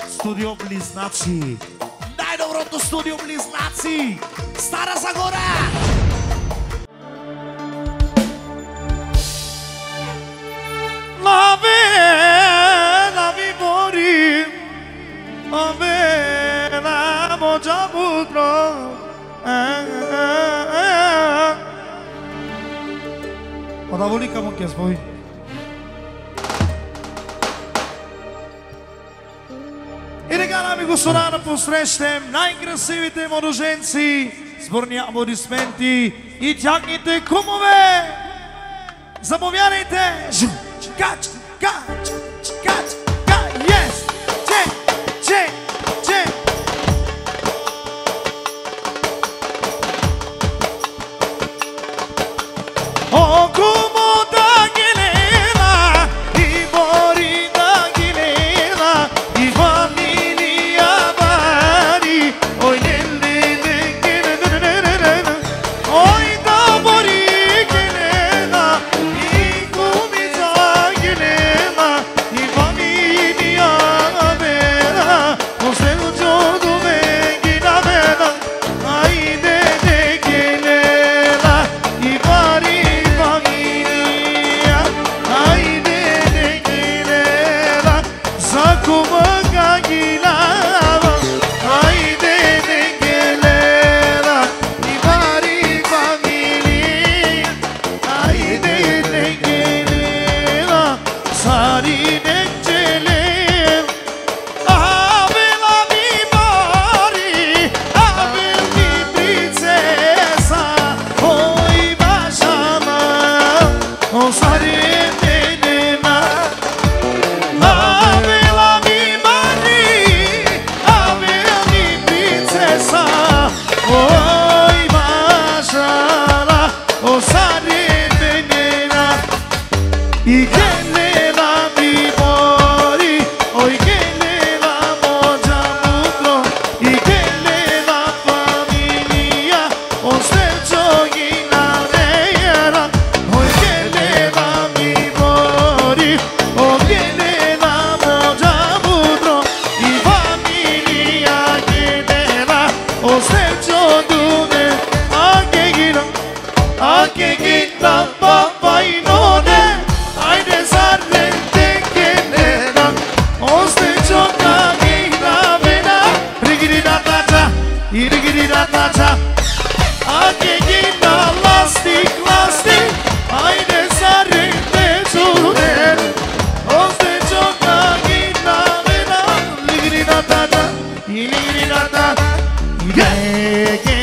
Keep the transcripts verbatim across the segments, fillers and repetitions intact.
Студио Близнаци. Най-доброто студио Близнаци. Стара Загора. Лаве, лави бори. Лаве, ламо джабутро. Подаволи камо ке спой. И така, дами и господа, да посрещнем най-красивите младоженци, сборни аплодисменти и тяхните кумове. Заповядайте! Чикач, чикач, чикач, чикач, yes! Че, че, че! О, кумо да гилела, и бори да гилела, и фамилия бари, ой, не, не, не, не, не, не, не, не, не, ой, да бори гилела, и кумица гилела, и фамилия бера, освен чудо ме гина бера, айде не гилела, и бари Zakuma gilava, ayde ne gelela, ibari famili, ayde ne gelela, sari ne gelem, avela mi bari, avel mi princesa, oi başama, o sari menina. Oi, mashallah, o sare menina, e gelela mi bori, oi gelela moja mutro, e gelela famiglia, o stesso gina vera, oi gelela mi bori, o gelela moja mutro, e famiglia gelela, o stesso Anche chi la papà in one, hai de sarrente che nera, o ste gioca che la vena, rigiri da tata, i rigiri da tata, anche chi la lastic, lastic, hai de sarrente giure, o ste gioca che la vena, rigiri da tata, i rigiri da tata, i che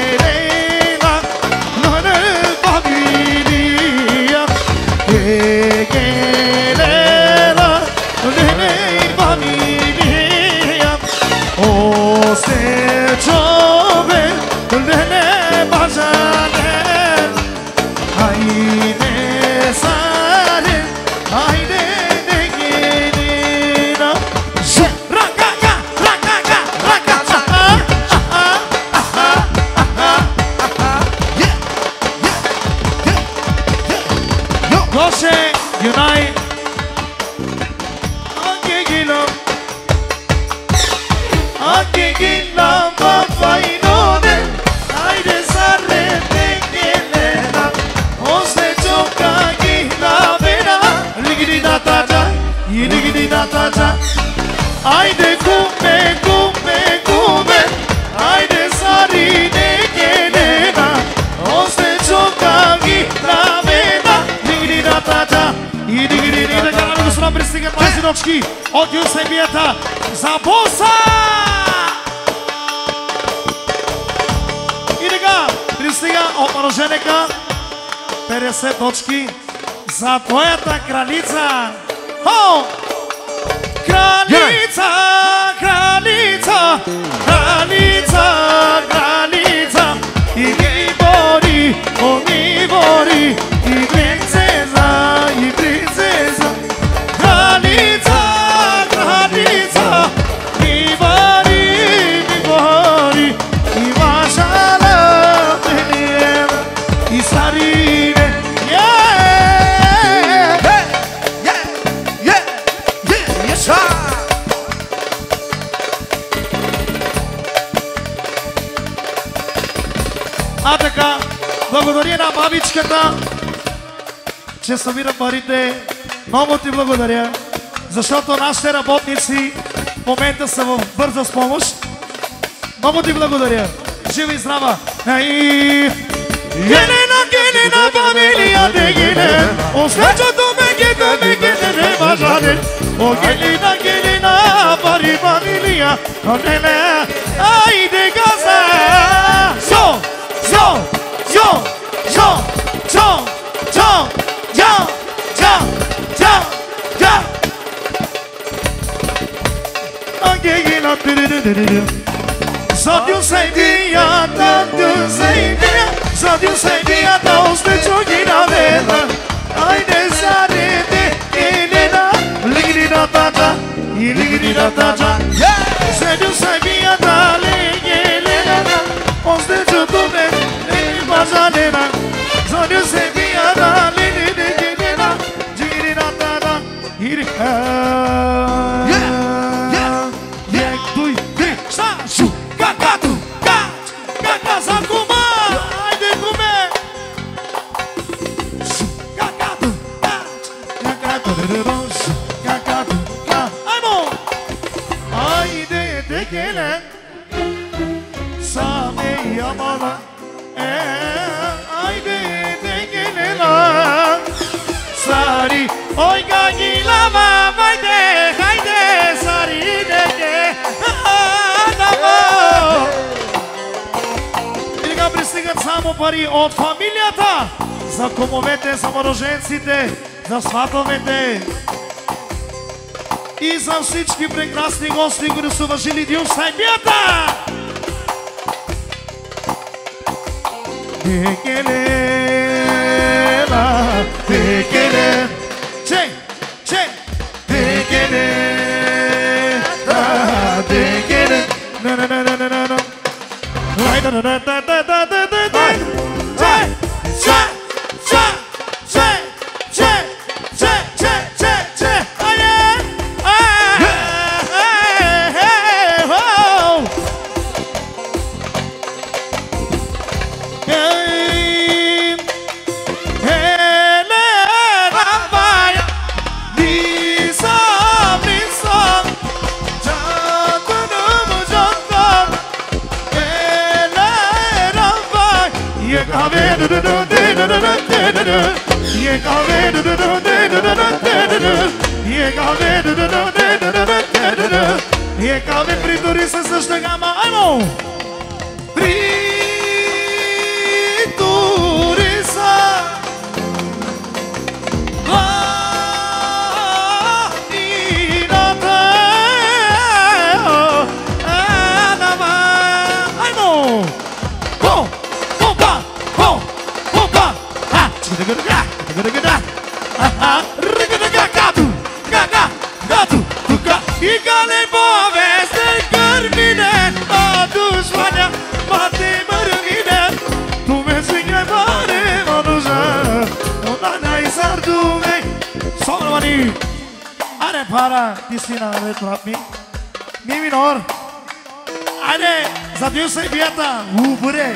gelela, nene familia, o se chove, nene bazane, hayde sare, hayde ne gelina, rakaka, rakaka, rakaka, yeah, yeah, yeah, yo, Goshe. Unite, anche chi lo, anche chi la papà in one, hai de sarrente che nera, o se gioca chi la vera, rigidi da tata, i rigidi da tata, hai de come, come, come, hai de sarine che nera, o se gioca chi la vera, rigidi da tata. И дигри, и така, да господа, пристигат млади дочки от Юсемията за боса! И така, пристига от мъженека петдесет дочки за твоята кралица. Хо! Кралица, кралица, кралица, кралица, и гей бори, о ми бори, и принцеза, и принцеза, кралица, кралица, ми бори, ми бори, и машала, менена, и старине, yeah, yeah, yeah, yeah, yeah, yes, А така, благодаря на бабичката, че събира парите. Много ти благодаря, защото нашите работници в момента са в бърза с помощ. Много ти благодаря. Жива и здрава. Гелена, гелена, фамилия де гелен, ослечото ме гето ме гете не бажане. О, гелена, гелена, пари фамилия, гелена, айде газа. Зо, зо, зо, зо, зо, зо, зо, зо, зо, зо. А гелена, диридиридир. Задю се дията, дю се дия, задю се дията, остечо ги наведна. Айде зареде, елена, лигри на тата, и лигри на тата. Задю се дията, лигри елена, остечо туме, лигри базанена. Задю се дията, лигри елена, лигри на тата, и лигри. Ой, гагилава, хайде, хайде, сари деке, адамо. И сега пристигат само пари от фамилията за кумовете, за младоженците, за сватовете и за всички прекрасни гости, които са уважили дю сайбията. Декелена, декелена. Che, che, degene, da, degene, na na na na na na na, right da da da da da da da da da, che, che, che, che, che, che, che, che, che, aye, ah, hey, hey, ho, hey, hey, hey. E cave friturisa să ștegama, ajmo! Friturisa Laninata Adama, ajmo! Ho, hopa, ho, hopa Ha, čigadagadagada, čigadagadagada Ha, rigadagagadu, gaga, gatu, tuka I gale poveste cărmine Adus mania, mate mărângine Tu me zigne mare, mă duza Una ne-ai sardumei Somnă mani Are para, tisina, retrap mi Mi minor Are, zatiu să-i vieta Ubure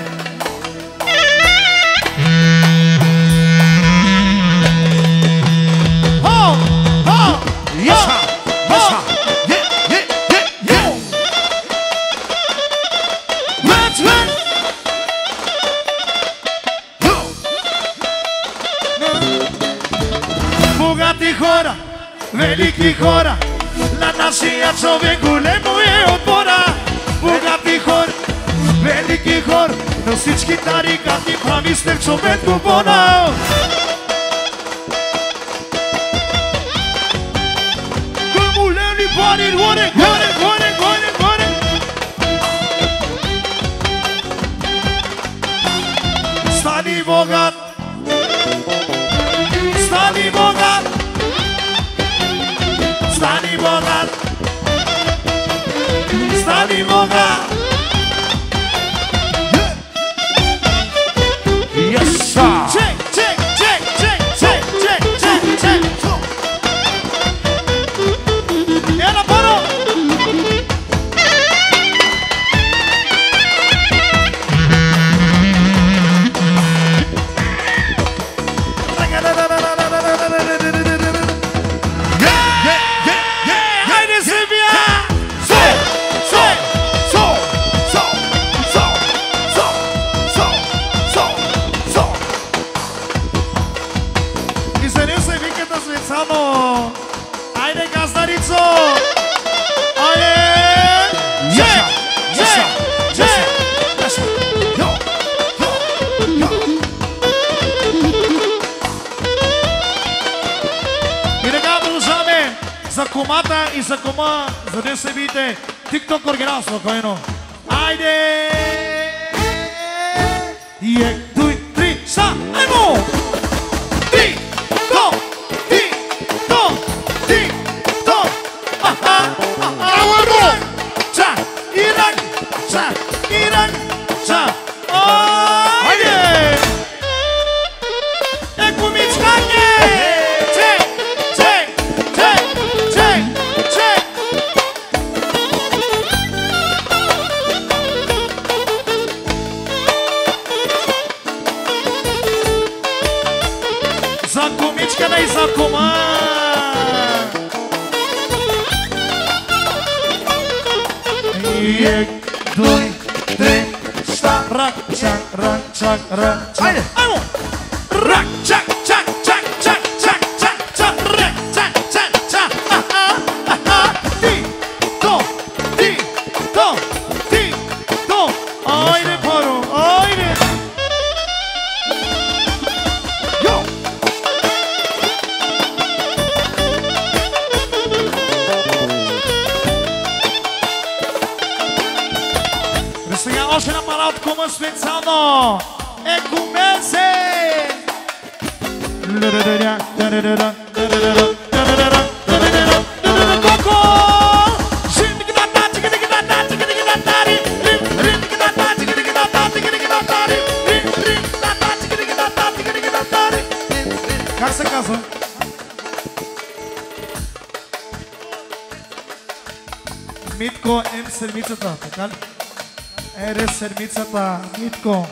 Ho, ho, Yesha, Yesha Богати хора, велики хора, на нашия човек големо е отбора. Богати хора, велики хора, на всички тарикати прави сте човек губона. Гъмулени пари, горе, горе, горе, горе, горе. Стани богат, stani bogat, stani bogat, stani bogat. Yes, sir. Check, check, check, check, check, check, check, check. Ela parou. за кома, за да се видите TikTok оригинал спокойно. Айде! Ек, дуй, три, са, аймо! Ти, то, ти, то, ти, то, аха, аха, ча, иран, ча, иран, ча, айде! Е, кумичкане! Чек, чек, чек, чек, чек! За кумичкана и за кума! Ек, дуй, три, ста, рак, чак, рак, чак, рак, чак. Айде, аймо! Рак, чак, чак, чак, чак, чак, чак, чак, рак, чак, чак, чак, аха, аха, ти, то, ти, то, ти, то. Айде, паро, айде! Йо! Сега още една пара от кума специално. Екумесе! Коко! Как се казва? Митко М седмицата, така ли? Ере седмицата, Митко.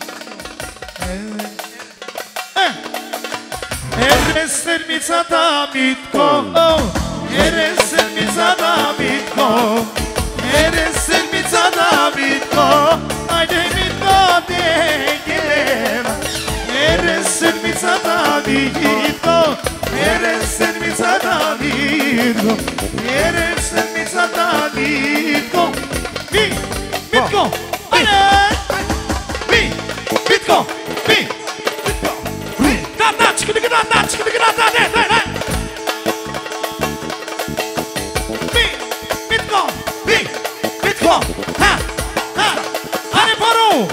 Ере седмицата, Митко. Ере седмицата, Митко. Ере седмицата, Митко. Айде, Митко, те гелема. Ере седмицата, Митко. Ере седмицата, Митко. Ере седмицата, Митко. Ми, Митко, айде! Ми, Митко, ми. Да, да, чика, да, да, чика, да, да, да, да, да. Ми, Митко, ми, Митко, ха, ха, айде, паро!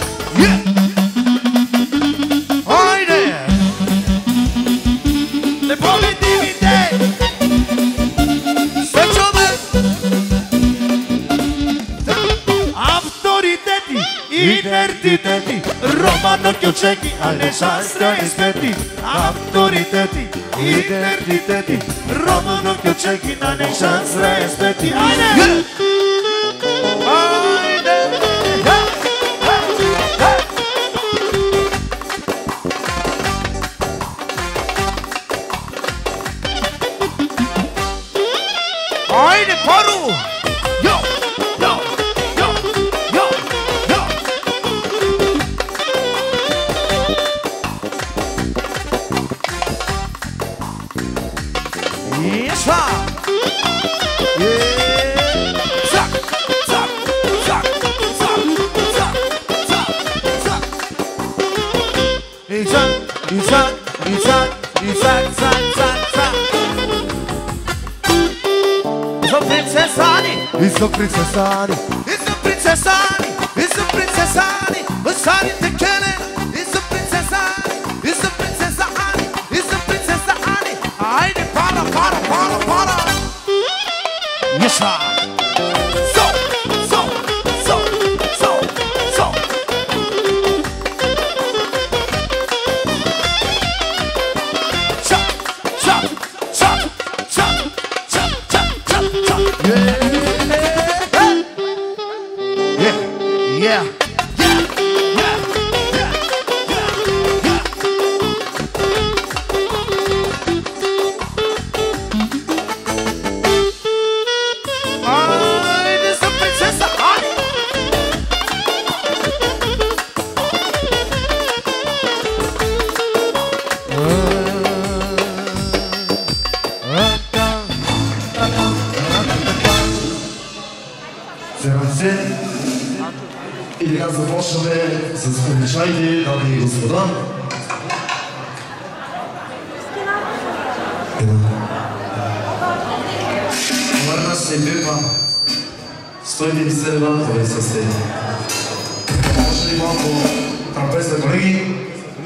Айде! Не полети ми те! Свечаме! Авторитети, инертитети, Романо Кючеки, Алешастра Еспети. Авторитети, инертитети, Романо Кючеки, Алешастра Еспети. Айде! Айде! Айде, пару! Йо! Йо! Йо! Йо! Йо! Еша! Цак! Цак! Цак! Цак! Цак! Цак! Цак! И цак! И цак! И цак! И цак! Цак! Цак! Цак! So princesani, it's so princesani, it's so princesani, it's so princesani, Masani te kene, it's so princesani, it's so princesani, it's so princesani. Ayde para para para para. Yes sir. So so so so so. Chop chop chop chop chop chop chop chop. Yeah. Yeah. Yeah. Yeah. Yeah. Yeah. Yeah. Ay, this is the princess Annie. И така започваме с обичайните, дами и господа. и фирма. сто и деветдесет лева, това е състение. Може ли малко трапеза, колеги?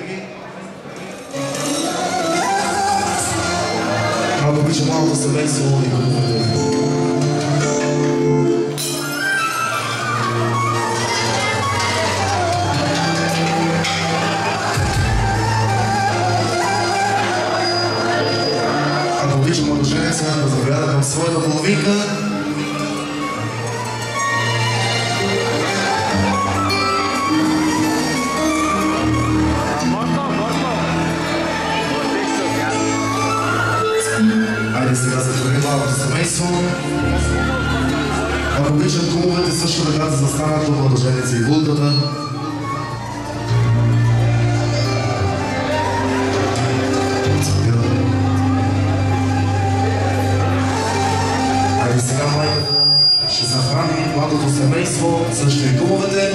Ако обича малко семейство и групите. Ако обича младоженеца да заповяда към своята половинка. Айде сега се тръгне малкото семейство. Ако обичат кумовете също така да застанат до младоженеца и вулката. Айде сега майката ще захрани младото семейство, също и кумовете.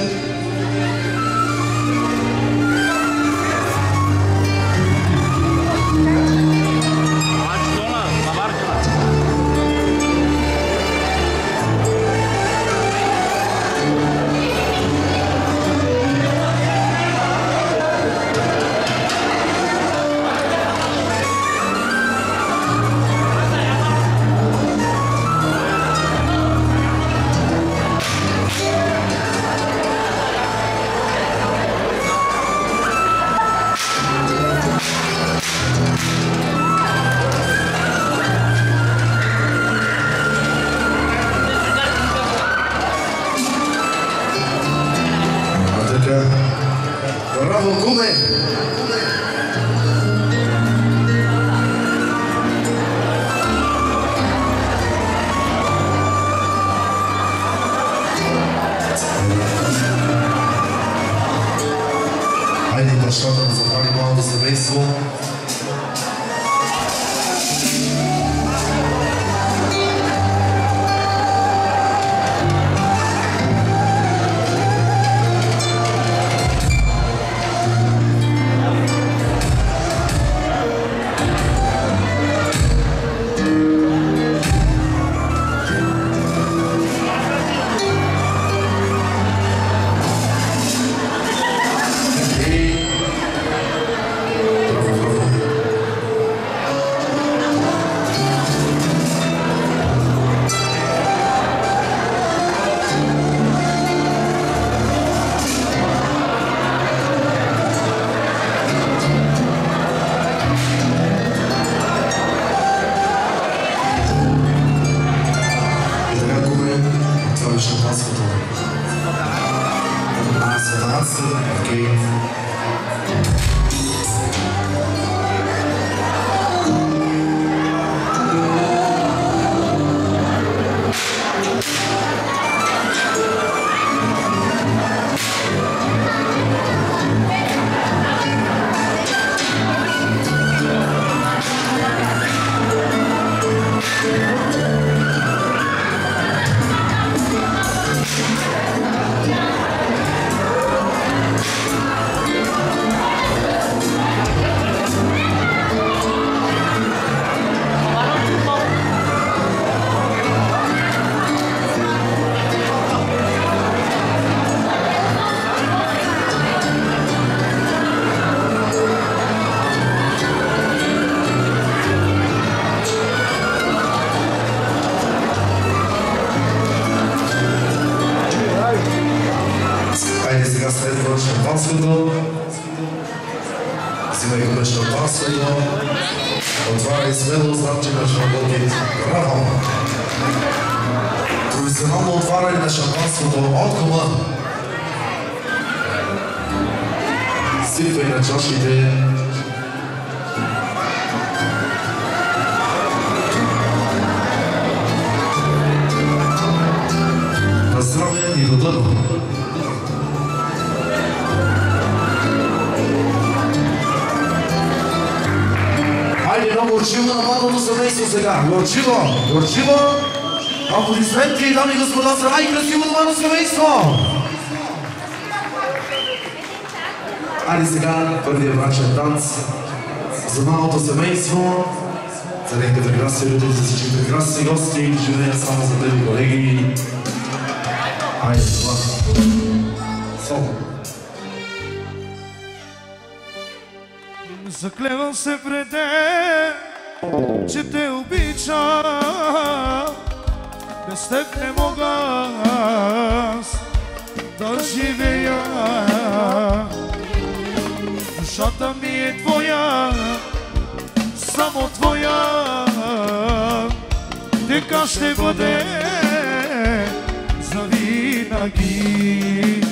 Браво, куме! Хайде бащата да захрани малко семейство. шампанското. Взимай шампанското. Отваряй смело, знам, че имаш работи. Браво! Професионално отваряне на шампанското от кома. Сипвай на чашите. На здраве и до дърво. Хайде, едно горчиво на младото семейство сега. Горчиво, горчиво. Аплодисменти, дами и господа, за най-красиво младо семейство. Хайде сега първия брачен танц за малото семейство. За нека прекрасни родители, за всички прекрасни гости, живеят само за тебе, колеги. Хайде, това. Соло. Заклевам се пред теб, че те обичам. Без теб не мога аз да живея. Душата ми е твоя, само твоя. Така ще бъде завинаги.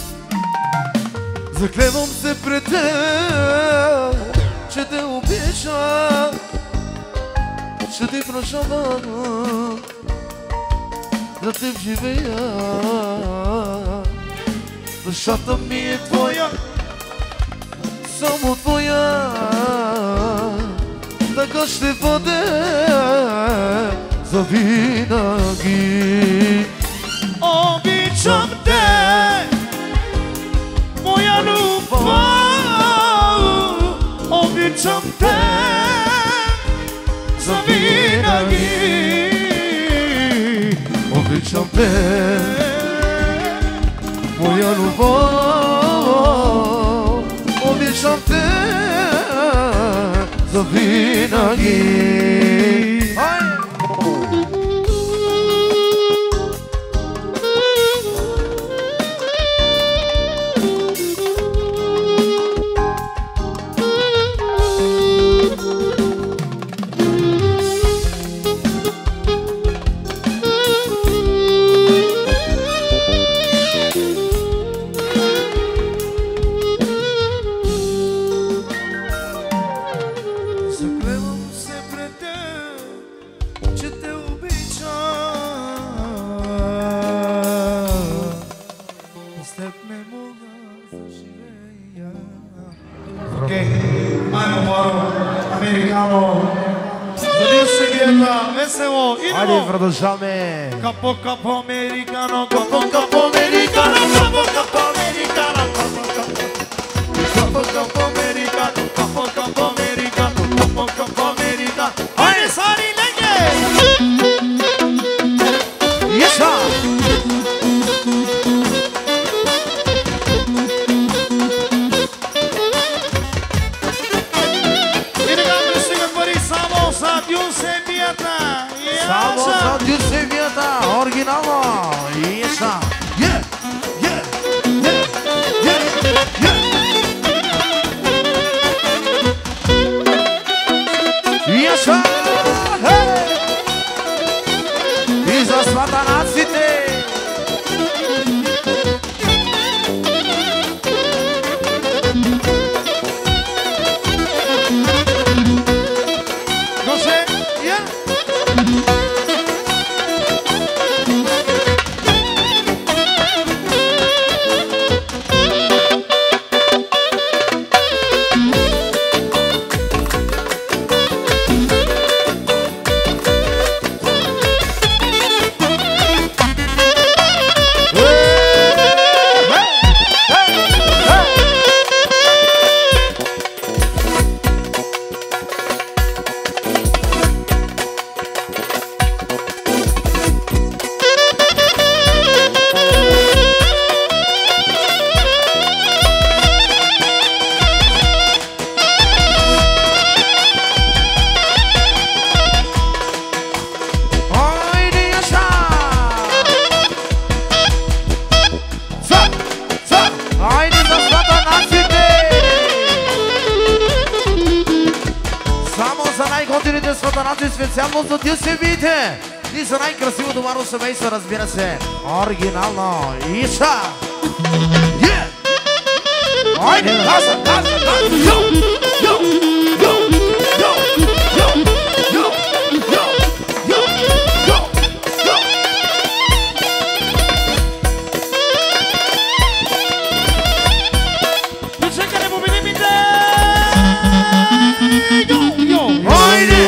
Заклевам се пред теб, че те обичам. Ще ти прощавам, за теб живея. Душата ми е твоя, само твоя. Така ще бъде завинаги. Обичам те, моя любов. Обичам те завинаги. Обичам те, моя любов. Обичам те завинаги. Хайде, продължаваме! Капо, капо, американо, капо, капо, американо, капо, капо, американо, капо, капо, капо, американо, капо, капо, американо, капо, капо, американо. Хайде, Сари, леге! Еша! И така ме стигат пари само за Дюсебията. Само за Дюсебията, оригинално! Еша! Е! Е! Е! Е! Еша! И за сватанаците! Гоше, я! Специално за Дюсебите и за най-красиво домарно семейство, разбира се. Оригинално. Иша! Е! Айде, газа, газа, газа! Йо! Йо! Йо! Йо! Йо! Йо! Йо! Йо! Йо! Йо! Дочекане победимите! Йо! Йо! Айде!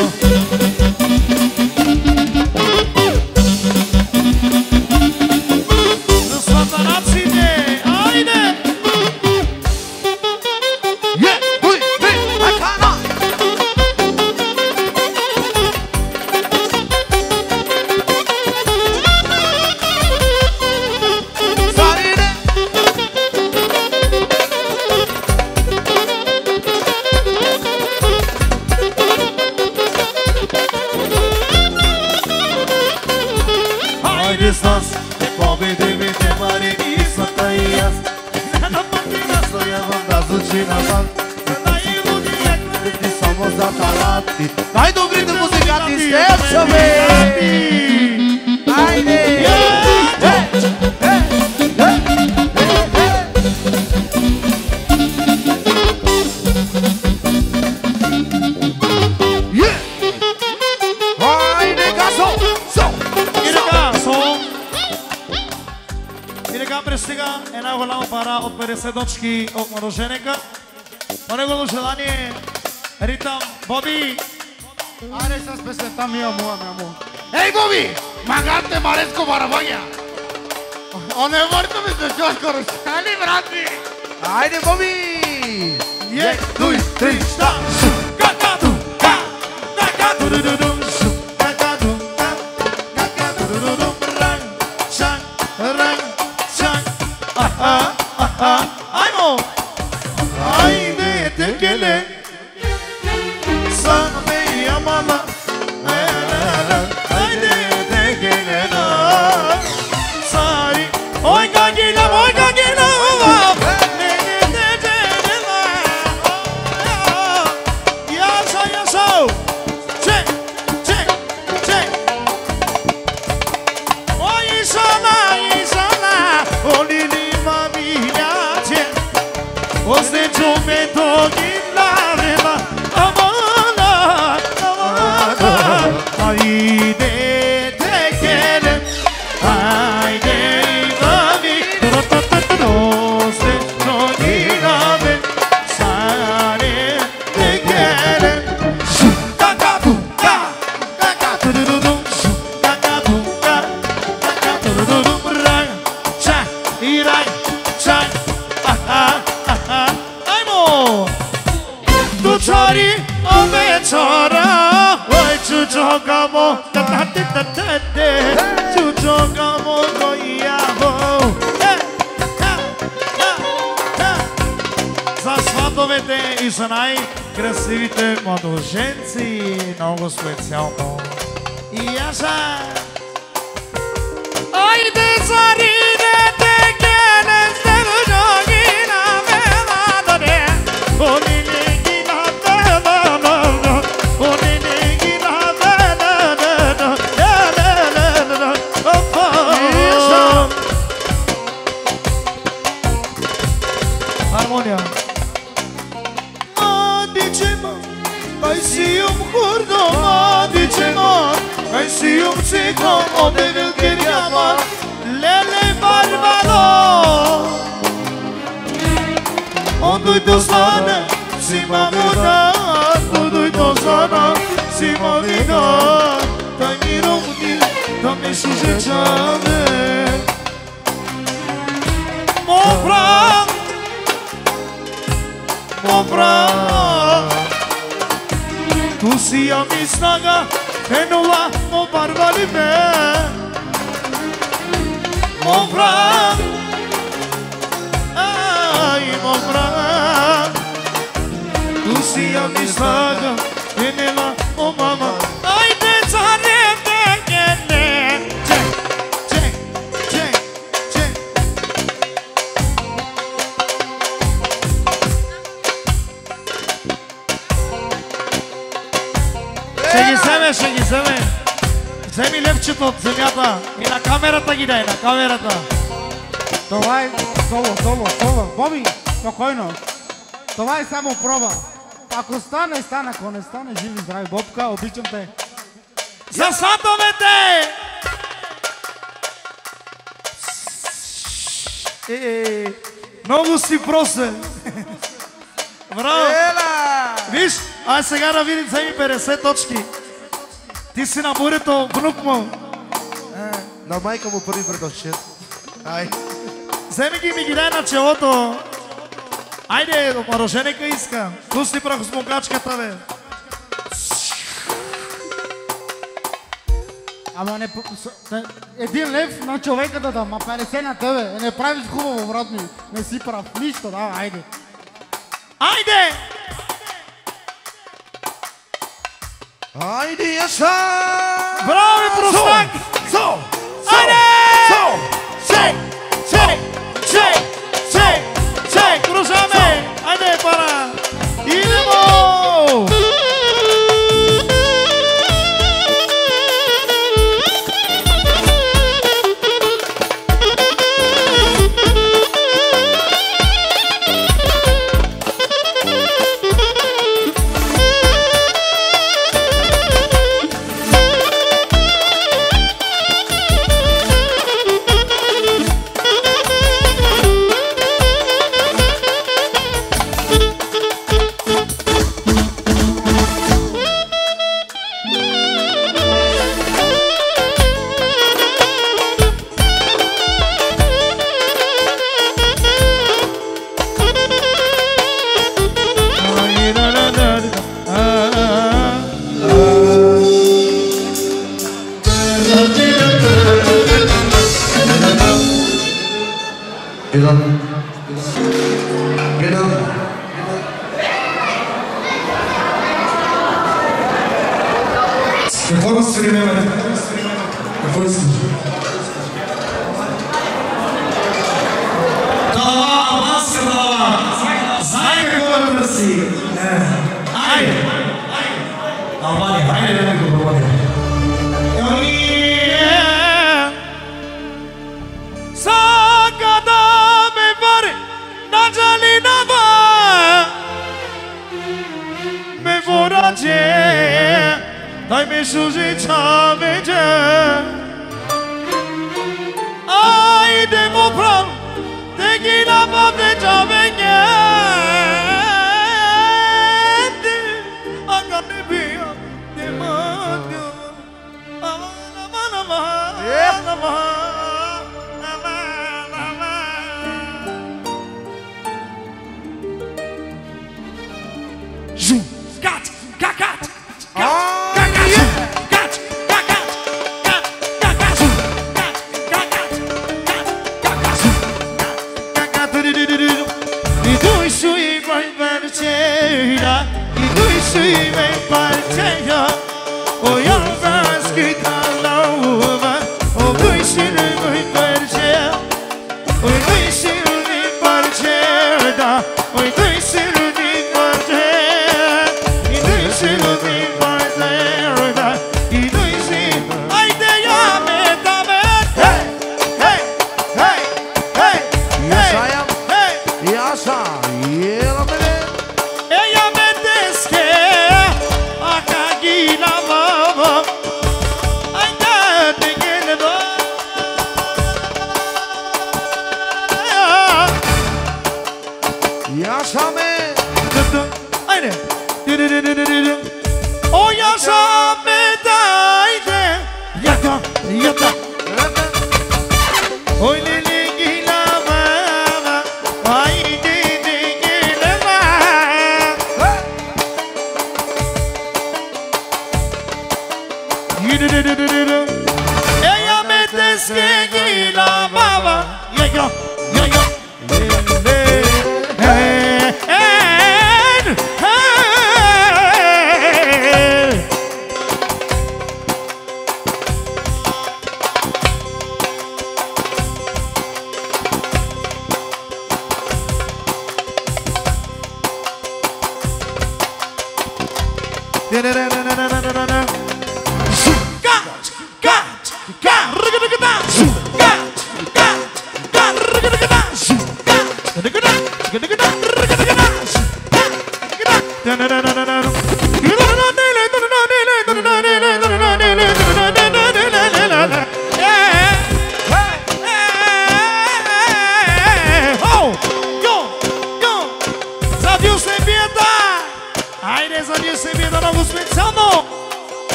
Сатанаците! Айде! Е! Уй! Най-добрите музиканти степчове! Айде! Айде, газо! И така, со... И така пристига една голяма пара от петдесет дочки от младоженека. По негово желание, ритъм, Боби. Аре с песента мия моя, мия моя. Ей, Боби! Магате Марецко Барабаня! Оне върта ми се чошко ръчали, брати! Айде, Боби! Е, дуй, три, шта, шу, какаду, ка, какаду, ду, ду, ду, шу, какаду, ка, какаду, ду, ду, ду, ран, шан, ран, шан, аха, аха, аймо! Айде, текеле, sana me yamala, ayde tekele na, sari, oy gagila, oy gagila, ne ne ne la, yasa yasa, check, check, check, oy sana, sana, olili mami ya check, osne chume to gila reba, haydi tekelim, haydi babi, doste çoginabe, sari tekelim. Şu kakadu ka, kakadu dudum, şu kakadu ka, kakadu dudum rang, çak, iray, çak, aha, aha, aymo. Tu çari o beçara. Chuchokamo, tatati tatati, chuchokamo koyavo. За сватовете и за най-красивите младоженци, много специално. И яша! Айде царине, текеле, сте дожоги на веладане, олили ги на веладане, олили ги на веладане, елелелеле, опа! Harmonia. Ai si um curdo, ma dice no. Ai si um cico, o deve che chiama Lele Barbaro. On dui to sana, si ma vida, on dui to sana, si ma vida. Dai mi romudi, da me suje chave. Mopra, mopra. Tu si a mi snaga, e non la mo barbari me. Mo bran, ai mo bran. Tu si a mi snaga, e non la mo mama. Ai te zare te kene. Check, check, check, check. Ще ги вземе, ще ги вземе. Вземи левчето от земята и на камерата ги дай, на камерата. Това е соло, соло, соло. Боби, спокойно. Това е само проба. Ако стане, стане. Ако не стане, живи, здрави. Бобка, обичам те. За сватовете! Е, много си просен. Браво! Ела! Виж, ай сега да видим, вземи петдесет точки. Ти си на бурето, внук му. На майка му първи предовчет. Ай. Вземи ги ми ги дай на челото. Айде, младоженека иска. Пусни прахосмокачката, бе. Ама не... с- Един лев на човека да дам, а петдесет на тебе. Не правиш хубаво, брат ми. Не си прав. Нищо, да, айде. Айде! Айде, Яша! Браво, бе, простак! Со! Айде! Со! Чек! Чек! Чек! Чек! Чек! Кружаме! Айде, пара! Идемо! Jedan. Jedan. Какво да се време? Какво искаш? Дава, маска дава. Знай какво да търси. Айде. Албания, айде да ме го говори. Сака да ме вари на джалинава. Ме вораче, дай ме шужи чавече. Айде му прав, те ги напавне чавеке. Ака не бия, не мътка. Ама, ама, ама, ама. Zoom, gat, gat, gat, gat, gat, gat, gat, gat, gat, gat, gat, zoom, gat, gat, gat, gat, gat, zoom, gat, gat, gat, do do do do. E dois sui vai parceira, e dois sui vai parceira. O yang vas que calava, o dois sui vai parceira, o dois sui vai parceira, o dois sui O yaşame dayde yata yata oy lili gilama ay didi gilama yürü eya meteske gilama ya ya ya ya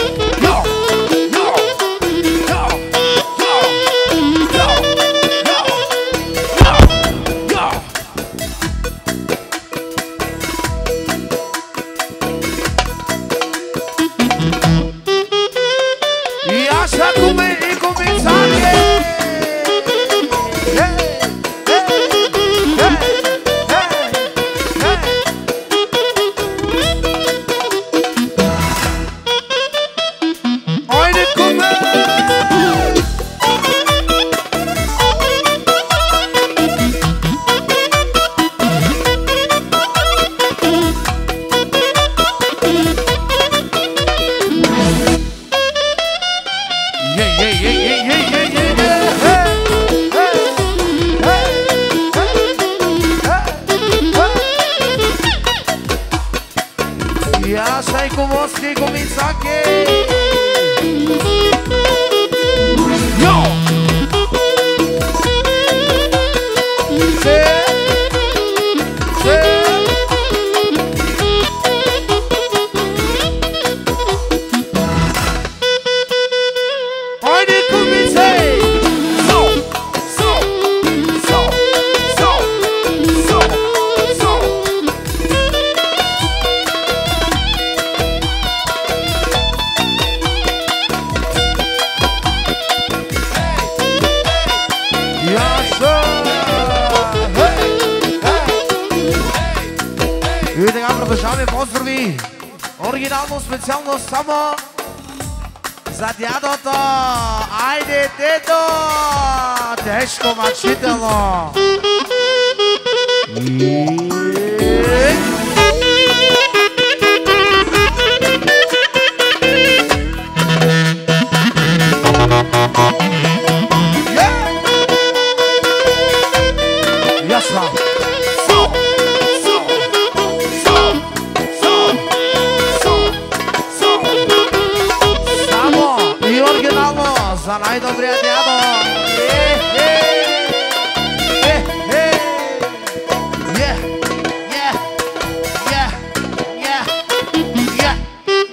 Desco! Yo! Yo! Yo! Yo! поздрави. Оригинално, специално само за дядото. Айде, дедо! Тежко мъчително. Ясно. За най-добрия дядо! Е, е, е, е, е, е, е, е.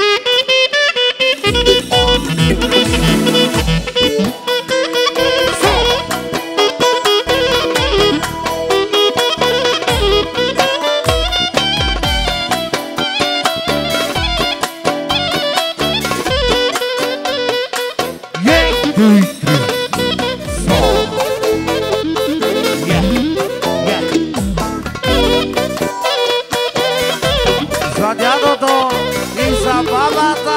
За дядото и за бабата!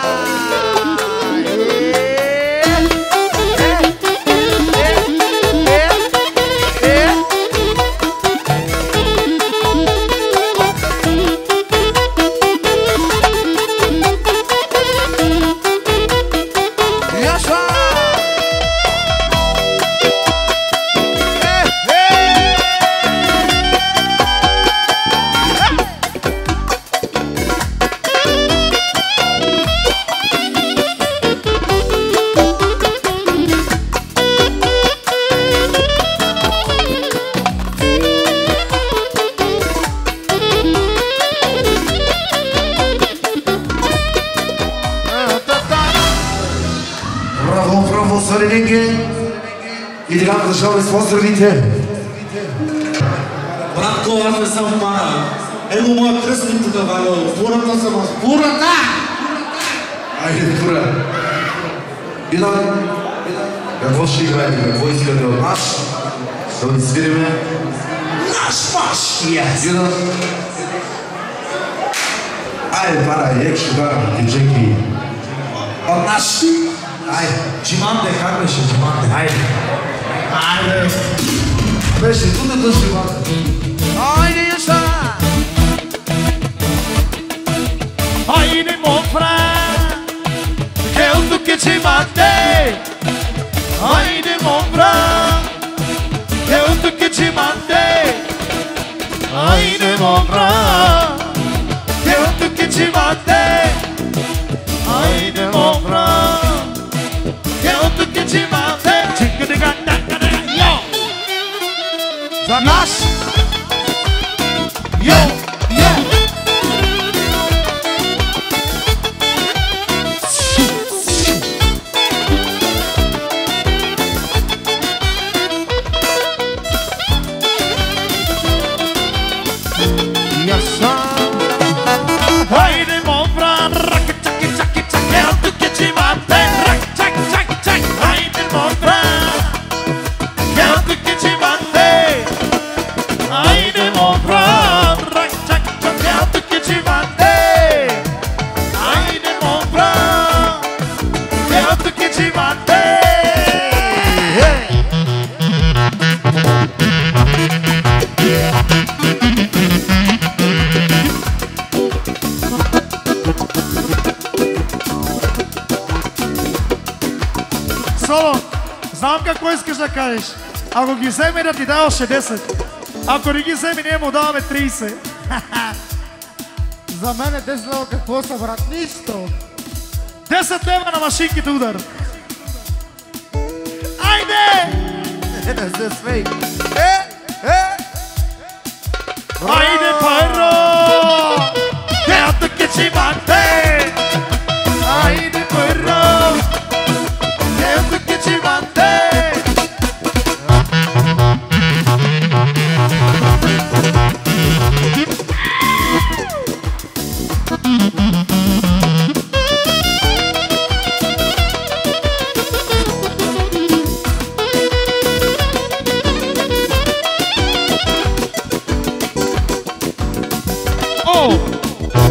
И така продължаваме с поздравите. Братко, аз не съм мара. Его моя кръстник тук, Валя. Пурата съм аз. Пурата! Айде, пура. И да... Какво ще играете? Какво искате от нас? Да ви свириме? Наш маш! Yes! И да... Айде, пара, ек ще дам, диджейки. От наш... Айде, Джиманте, как беше Джиманте? Айде. Айде. Беше, тук да Джиманте. Айде, Яша! Айде, mon frère, che un tu che ci mandi. Айде, mon frère, che un tu che ci mandi. Айде, mon frère, che un tu che ci mandi. Айде, mon frère, che un tu che ci mandi. Chica de ganda, yo. За нас! Yo, yo. Яша! Айде, mon frère, рак, чак, чак, чак, che un tu che ci mandi. Рак, чак, чак, чак. Айде, mon frère, che un tu che ci mandi. Айде, mon frère, рак, чак, чак, che un tu che ci mandi. Айде, mon frère, che un tu che ci mandi. Соло, знам какво искаш да кажеш. Ако ги вземе да ти дава още десет. Ако не ги вземе, ние му даваме трийсет. За мен е десет лева какво са, брат? Нищо. десет лева на машинките удар. Айде! Не се смей! Е! Е! Айде, Пайро! Теато ке ci mandi! Айде, Пайро! Теато ке ci mandi! Oh!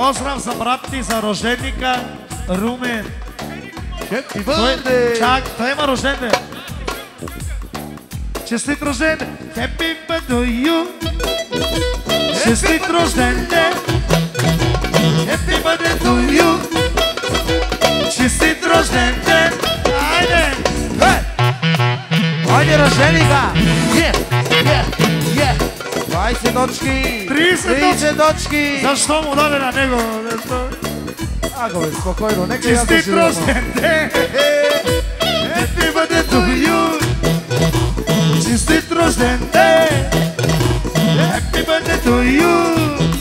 Поздрав за брат ти, за рожденика Румен. Happy Той, birthday! чак, той има рожден ден. Честит рожден ден. Happy birthday to you. Честит рожден ден. Happy birthday to you. Честит рожден ден. Айде! Hey! Айде, рожденика! Е, е, е! двайсет дочки! трийсет дочки! Защо му даде на него? Аго, бе, спокойно, нека я Честит рожден ден. Happy birthday to you. Честит рожден ден. Happy birthday to you.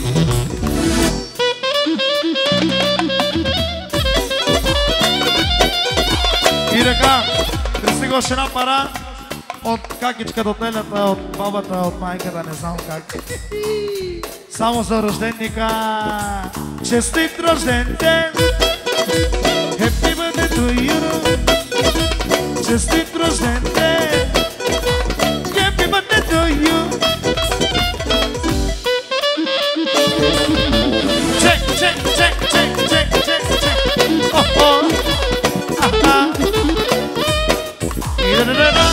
И така, пристига още една пара от какичката, от лелята, от бабата, от майката, не знам как. Само за рожденника. Честит рожден ден. Happy birthday to you. Честит рожден ден. Happy birthday to you. Чек, чек, чек, чек, чек, чек, чек. О-о. Аха. И-да-да-да-да.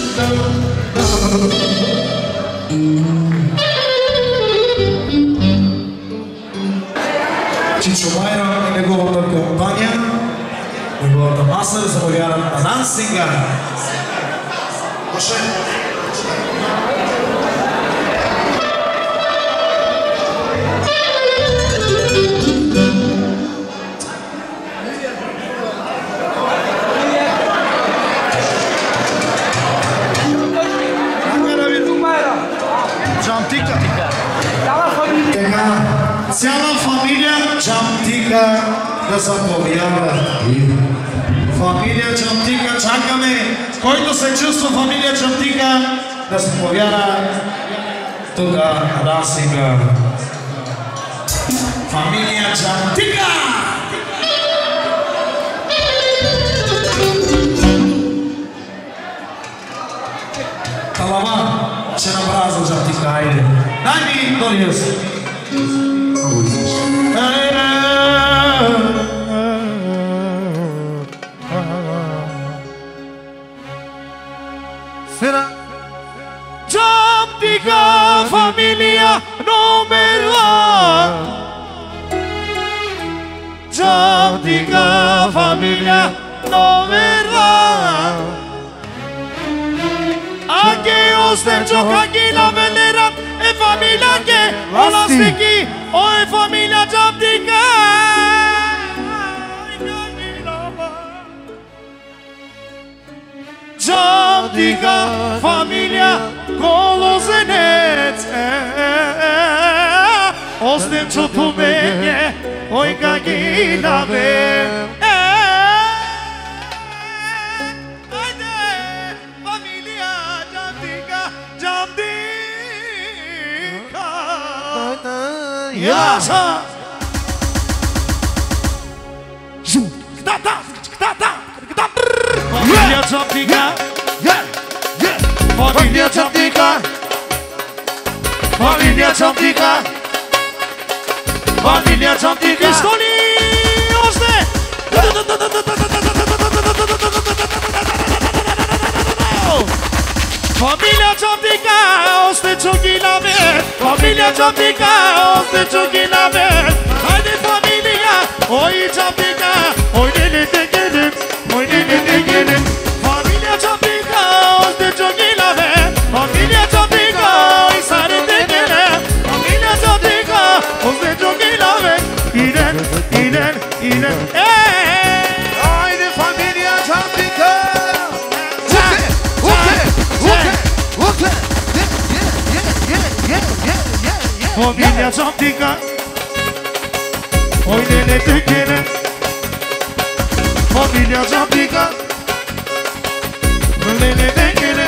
Чичо Майра и неговата компания, неговата маса заповядат Анан Сингар. Джантика. Така, цяла фамилия Джамтика да заповяда. Фамилия Джамтика, чакаме, който се чувства фамилия Джамтика да заповяда тук Расинга. Фамилия Джамтика! Талава, ще направя за Джамтика, айде. Дай ми Дориус. Сина! Джамтика, фамилия номер один. Джамтика, фамилия номер один. Anche oste gioca chi la velera e famiglia che o la sticky o è famiglia Giamtica. Giamtica, famiglia con lo zenet. Oste gioca meglio o in cagina ver. Яша! Фамилия Джамтика! Фамилия Джамтика! Фамилия Джамтика! Фамилия Джамтика! И что ли още? Фамилия Джамтика! Още чуки на мен! Фамилия Джамтика! Още чуки на мен! Хайде фамилия! Ой Джамтика! Ой не не не не не! Ой не не не не не! Фамилия Джамтика! Още чуки на мен! Фамилия Джамтика! Ой саре не не не! Фамилия Джамтика! Още чуки на мен! Иден, иден, иден! Ей! Айде, фамилия Джамтика! Famiglia Giamtica, oi nene te quiere. Famiglia Giamtica, nene te quiere.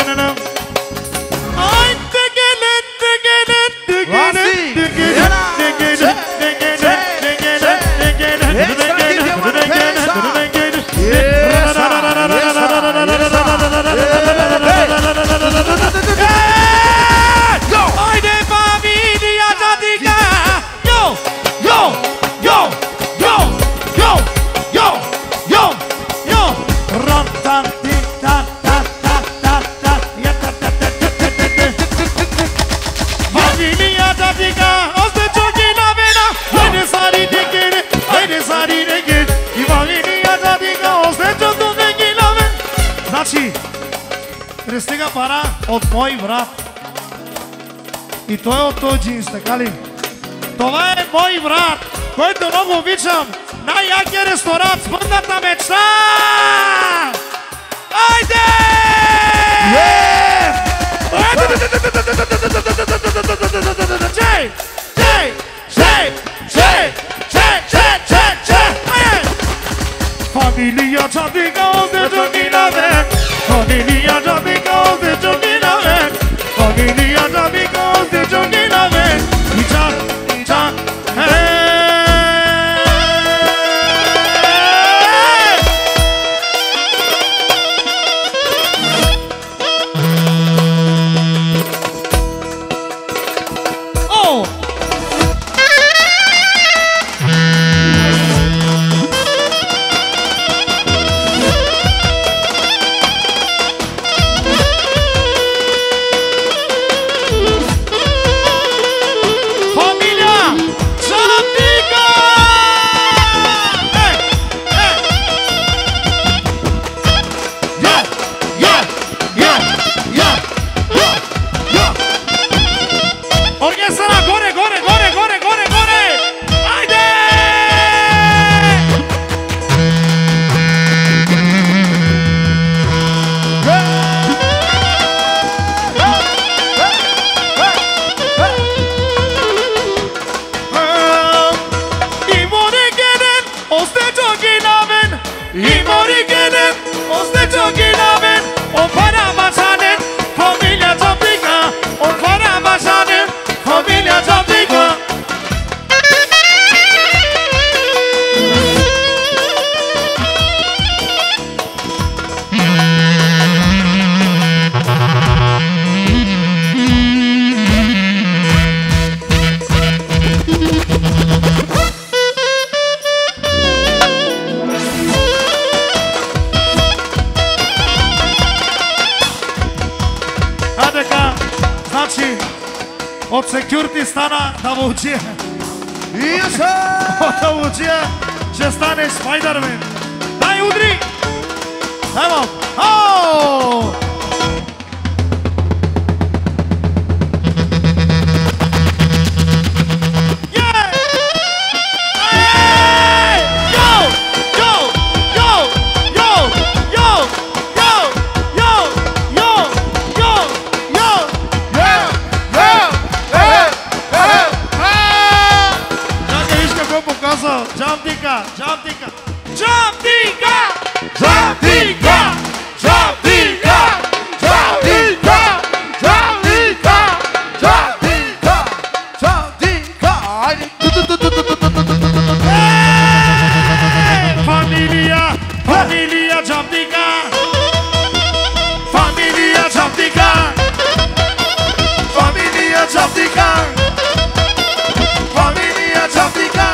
Ai te quiere, te quiere, te quiere, te quiere, te quiere, te quiere, te quiere, te quiere, te quiere. Yo! Значи, пристига пара от мой брат. И той е от този джинс, така ли? Това е мой брат, който много обичам. Най-якия ресторант с бъдната мечта! Айде! Чей! Чей! Чей! Чей! Чей! Чей! Чей! Чей! Familia Jamdiga oldu Jogina ben. Familia Jamdiga oldu Jogina ben. Familia Jamdiga oldu Jogina ben. İçak, içak, hey. Oh! От секюрти стана Давулчия. От Давулчия ще стане Спайдърмен. Дай удри! Дай малко! Ооо! Jamdiga, Jamdiga, Jamdiga, Jamdiga, Jamdiga, Jamdiga, Jamdiga, Jamdiga, Jamdiga. Familia, familia Jamdiga, familia Jamdiga, familia Jamdiga, familia Jamdiga.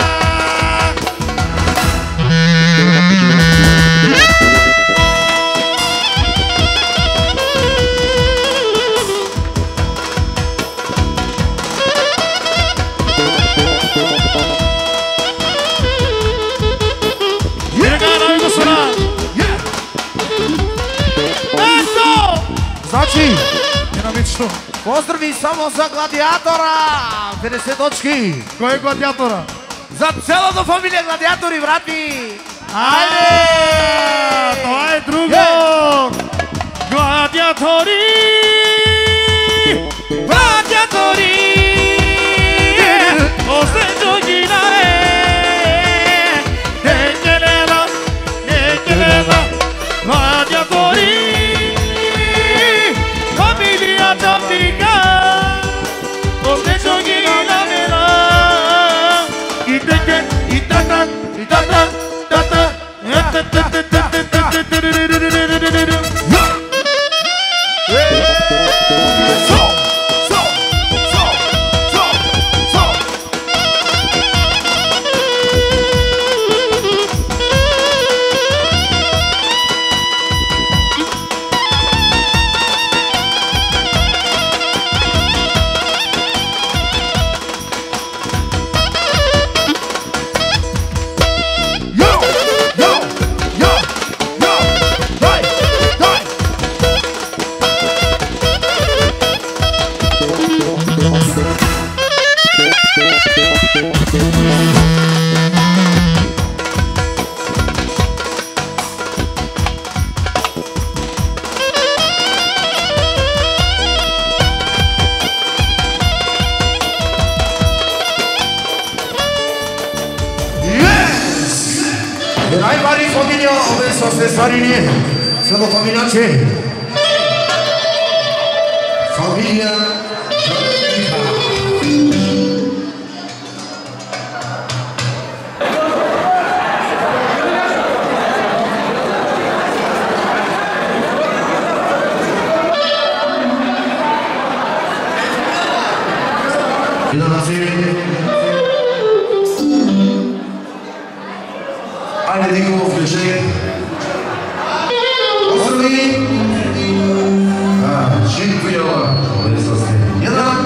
Значи, динамично. Поздрави само за гладиатора! петдесет точки! Кой е гладиатора? За цялата фамилия гладиатори, брат ми! Айде! Това е друго! Гладиатори! Гладиатори! Остето ги наред! Некелена! Некелена! Гладиатори! Фамилия Jamdiga! Остето ги намера! И теке, и тата, и тата, тата! E najbardziej familia obecna z tej starinie. Co do familiacie. Familia Żelewnika. Idą na cywilnie. Ale tylko w wyżej. Ostrowi. A, dziękuję. Nie da.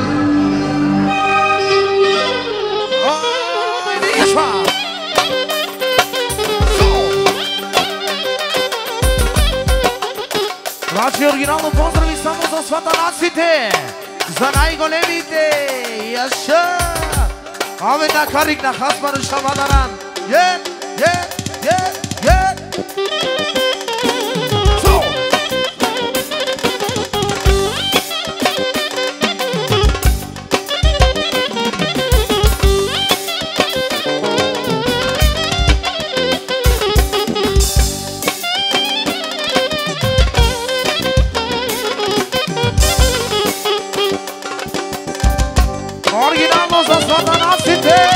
Значи оригинално поздрави само за сватанаците, за най-големите. Яша! Абе на карик на хасман шамадаран. Е, е, е, е. Со! Оригинално за сватанаците!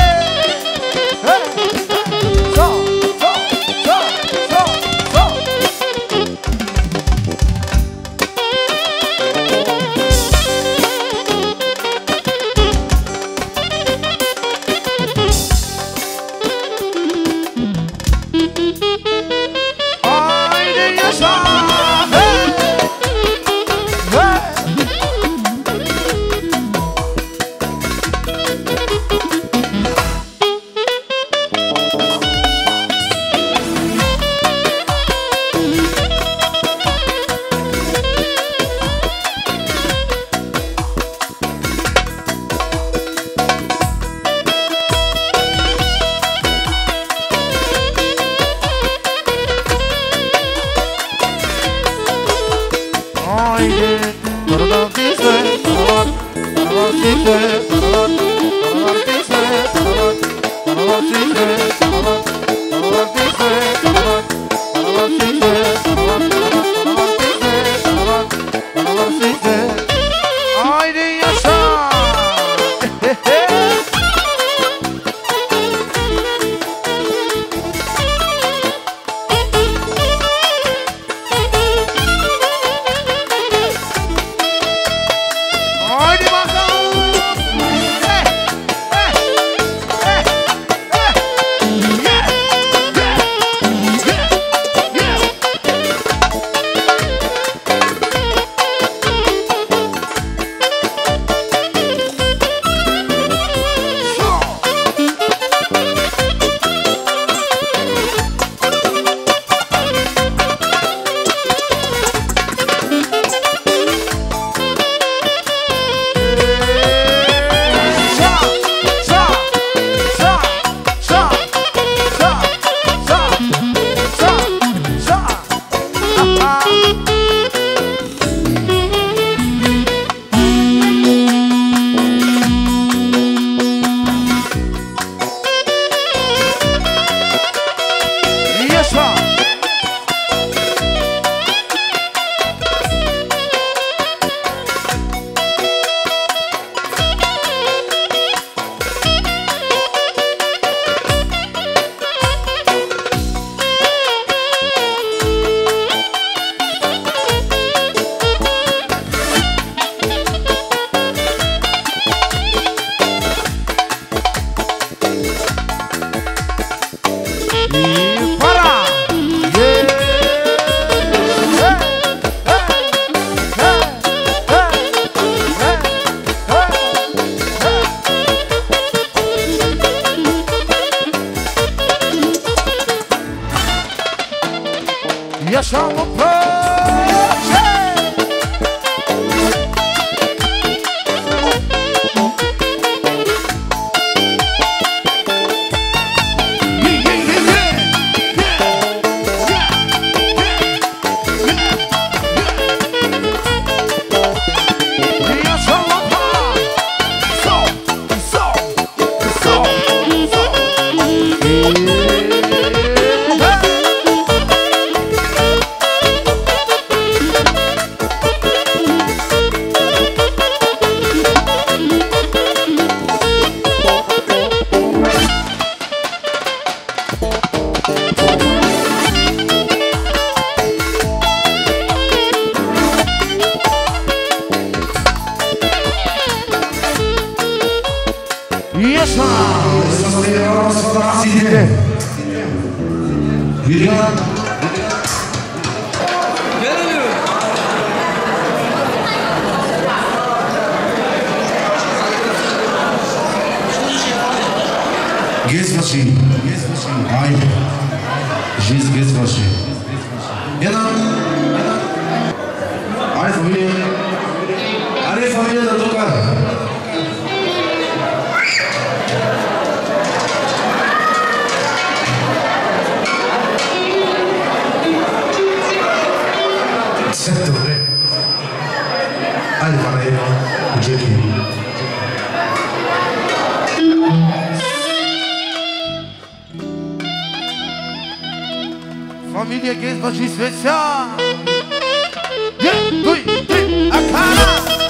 Hey! Видя? Гесваши, гесваши, айде. Жизнь гесваши. Jedan. Айде, фамилия. Айде, фамилия да тука. Добре. Айде, пара едно. Джеки. Família Gays Baixo Especial. Dui, dui, a cara.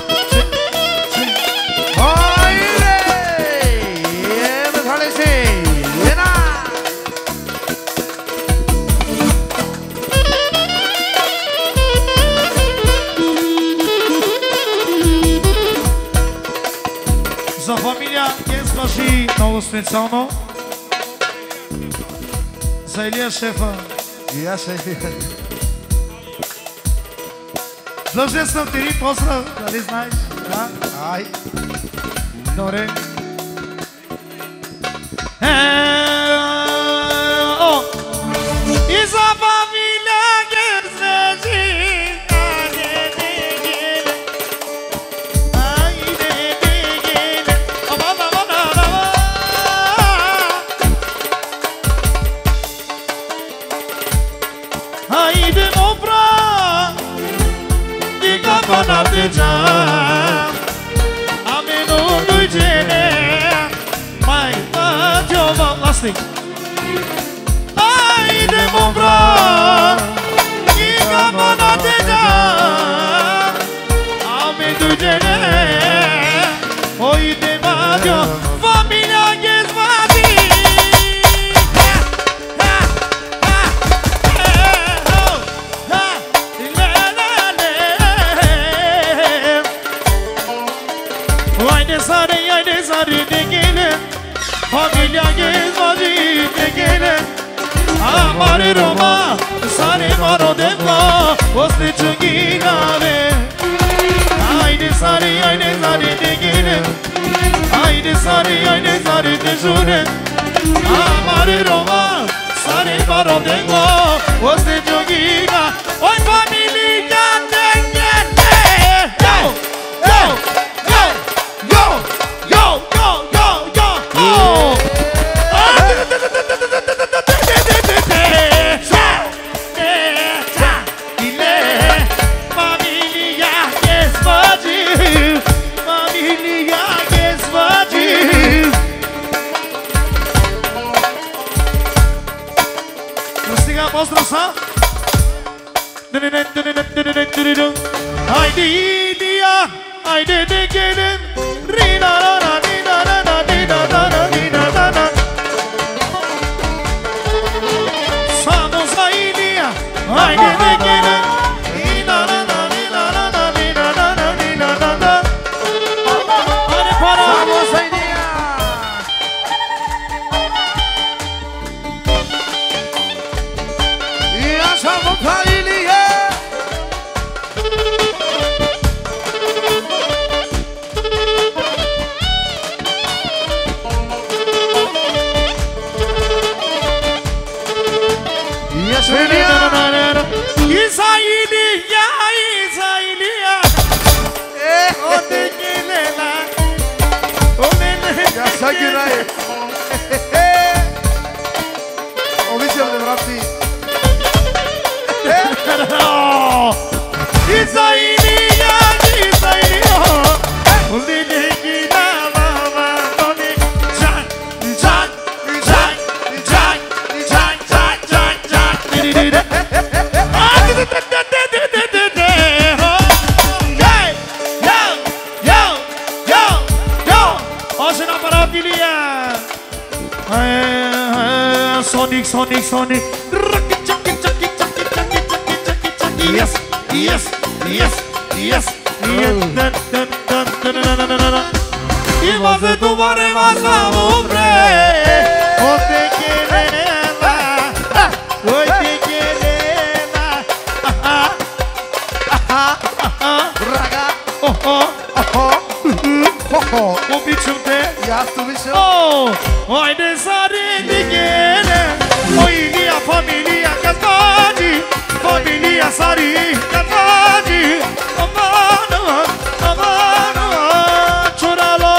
Oi, rei. Me falece. Ena. За фамилия Gays Baixo много специално. За Илия шефа. И аз ще... Длъжен съм ти ни поздрав, дали знаеш? Да? Ай. Добре. О! И за фамилия Gays Haydi mopra Diga bana tejam Ameno dujene Mai majova lasting Haydi mopra Diga bana tejam Ameno dujene Haydi majova Familia Gays Famiglia che sbagli che chiede Amare Roma, sare maro dentro Vostre ciunghinare Haide sare, haide sare te chiede Haide sare, haide sare te giure Amare Roma, sare maro dentro Vostre ciunghinare Oi famiglia te chiede Yo, yo, yo, yo, yo, yo, yo, yo Oh! Famiglia Gays Baixo Famiglia Gays Baixo Não siga a demonstração Haydi Ilia Haydi de gelin Rina rana rina rana rina rana rina rana Vamos a Ilia Haydi de gelin Rina rana rina rana rina rana rina rana Hadi para Vamos a Ilia. E achamos pra Ilia. Isailia, Isailia, onde gelela, onde Ja sagraj. Običaj da vrati. Isailia, Isailia, onde gelela, onde Jack, Jack, Jack, Jack, Jack, Jack, Jack, Jack. Sonic, Sonic, Sonic. Yes, yes, yes, yes, yes. Y vas de tu barre vas a hombre. O te quiere. Uy, Asta mișo. Oh, haide să ridicele, Oilia, familia Cazbagi, familia Sari Cazbagi, amană, amană, cioralo.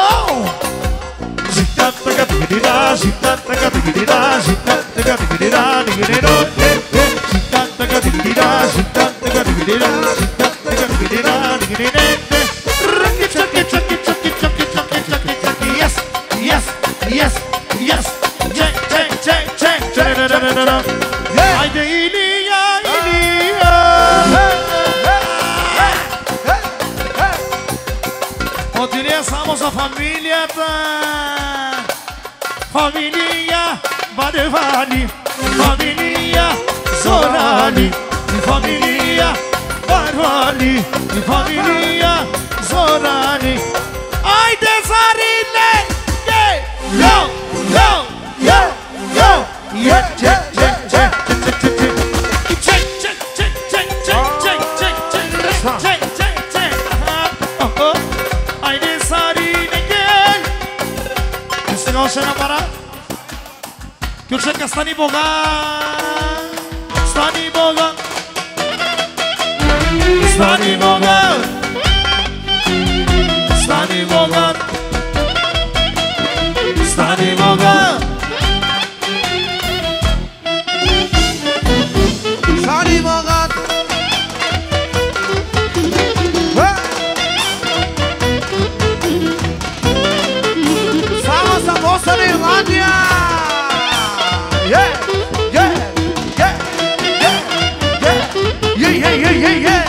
Jitata digidida, jitata digidida, jitata digidida, digidida, jitata digidida, jitata digidida, jitata digidida, digidida. Chucky, chucky, chucky, chucky, chucky, chucky, chucky, yes, yes, yes, yes. Check, check, check, check, check. Haydi Ilia, Ilia. Utilizamos a familia ta, familia Badevani, familia Zorani, familia Badevani, familia Zorani. Haydi Zarile, yeah, yo, yo, yo, yo, yeah, check, check, check, check, check, check, check, check, check, check, check, check, check, check, check, check. Haydi Zarile, gel. Üstüne hoşuna para. Gülşen Stani Boga, Stani Boga, Stani Boga. Stani Boga, Stani Boga, Stani Boga. Vamos a moça de Irlândia. Yeah, yeah, yeah, yeah, yeah, yeah, yeah, yeah, yeah.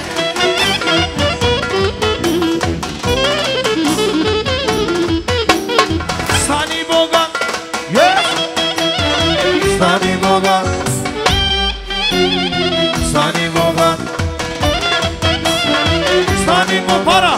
Stani Boga, Yeah. Stani Boga, Stani Boga, Stani Boga, para.